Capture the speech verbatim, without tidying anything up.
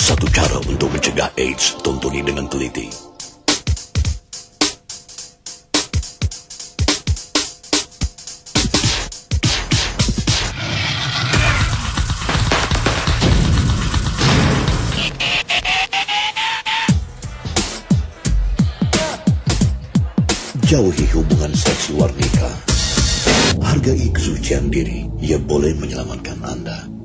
Satu cara untuk mencegah AIDS, tontoni dengan teliti. Jauhi hubungan seks luar nikah. Hargai kesucian diri, ia boleh menyelamatkan anda.